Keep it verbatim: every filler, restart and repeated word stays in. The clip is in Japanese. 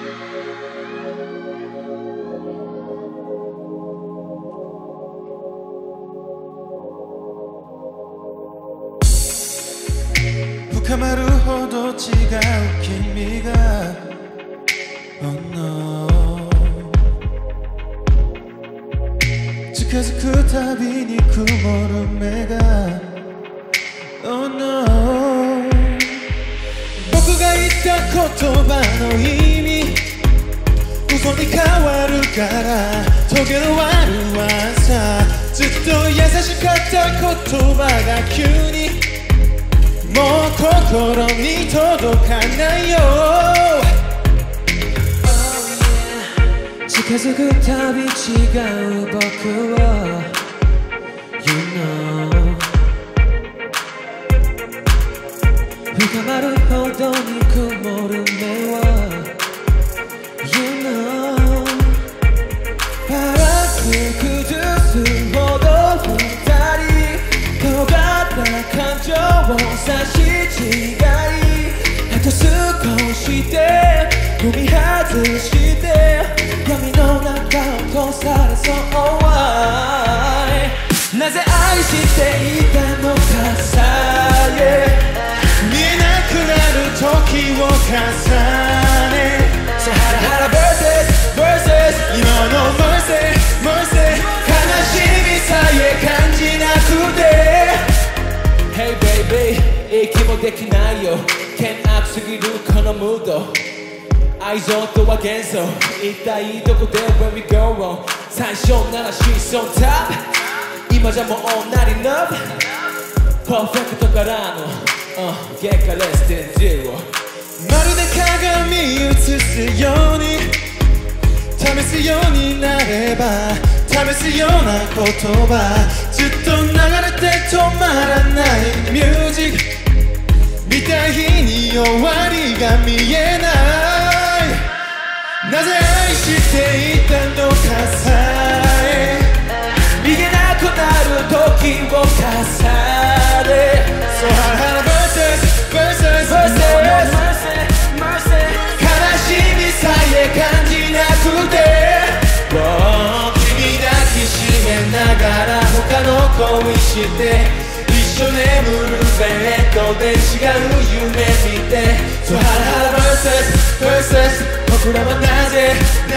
深まるほど違う君が Oh no 近づくたびに曇る目が Oh no 僕が言った言葉の意味嘘に変わるから溶け終わるはさずっと優しかった言葉が急にもう心に届かないよ、oh, yeah. 近づくたび違う僕を You know 深まるほどに曇る目は You know パラス崩すほど二人尖った感情を差し違いあと少しで踏み外して闇の中を通されそうなぜ愛していたのかさえ見えなくなる時を重ねさハラハラ versus versus 今の mercy mercy 悲しみさえ感じなくてHey baby 息もできないよ険悪すぎるこのムード愛情とは幻想一体どこで When we go wrong 最初なら She's on top 今じゃもう not enough パーフェクトからの、uh, 結果 less than zero まるで鏡映すように試すようになれば試すような言葉ずっと流れて止まらないミュージック見た日に終わりが見えないなぜ愛していたのかさえ見えなくなる時を重ね So hard hard versus versus versus mercy 悲しみさえ感じなくて君抱きしめながら他の恋して一緒眠るベッドで違う夢見て So hard hard versus versus 僕らはなぜ